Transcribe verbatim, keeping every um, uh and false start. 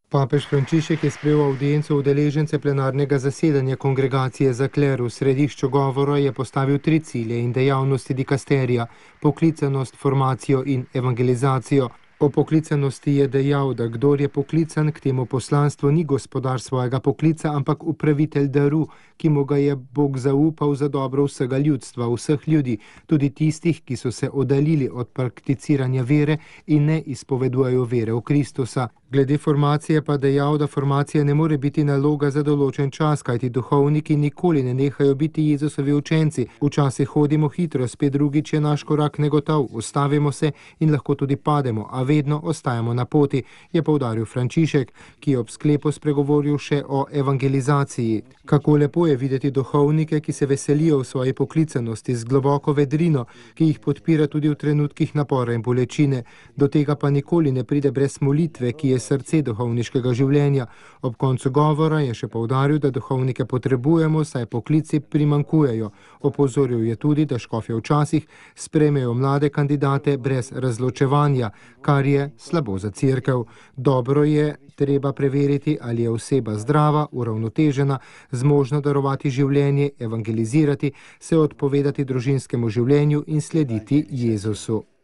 Papež Frančišek je sprejel avdienco udeležence plenarnega zasedanja Kongregacije za kler. V središču govora je postavil tri cilje in dejavnosti dikasterija: poklicanost, formacijo in evangelizacijo. O poklicanosti je dejal, da kdor je poklican k temu poslanstvu, ni gospodar svojega poklica, ampak upravitelj daru, ki mu ga je Bog zaupal za dobro vsega ljudstva, vseh ljudi, tudi tistih, ki so se oddaljili od prakticiranja vere in ne izpovedujejo vere v Kristusa. Glede formacije pa dejal, da formacija ne more biti naloga za določen čas, kajti duhovniki nikoli ne nehajo biti Jezusovi učenci. Včasih hodimo hitro, spet drugič je naš korak negotov, ustavimo se in lahko tudi pademo, a vedno ostajamo na poti, je poudaril Frančišek, ki je ob sklepu spregovoril še o evangelizaciji. Kako lepo je videti duhovnike, ki se veselijo v svoji poklicanosti z globoko vedrino, ki jih podpira tudi v trenutkih napora in bolečine. Do tega pa nikoli ne pride brez molitve, ki je srce duhovniškega življenja. Ob koncu govora je še poudaril, da duhovnike potrebujemo, saj poklici primanjkujejo. Opozoril je tudi, da škofje včasih sprejmejo mlade kandidate brez razločevanja, kar je slabo za cerkev. Dobro je treba preveriti, ali je oseba zdrava, uravnotežena, zmožna darovati življenje, evangelizirati, se odpovedati družinskemu življenju in slediti Jezusu.